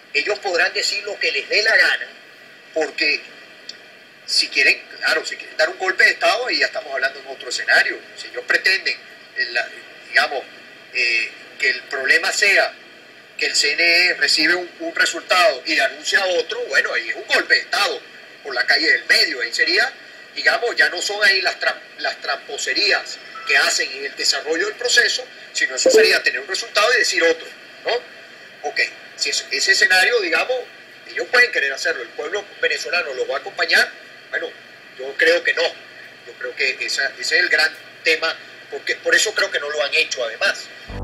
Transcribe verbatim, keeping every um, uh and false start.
ellos podrán decir lo que les dé la gana, porque si quieren, claro, si quieren dar un golpe de Estado, ahí ya estamos hablando de otro escenario. Si ellos pretenden, la, digamos, eh, que el problema sea que el C N E recibe un, un resultado y anuncia otro, bueno, ahí es un golpe de Estado por la calle del medio. Ahí sería, digamos, ya no son ahí las, tra las tramposerías que hacen en el desarrollo del proceso, sino eso sería tener un resultado y decir otro, ¿no? Ok, si es, ese escenario, digamos, ellos pueden querer hacerlo, el pueblo venezolano lo va a acompañar, bueno, yo creo que no, yo creo que esa, ese es el gran tema, porque por eso creo que no lo han hecho además.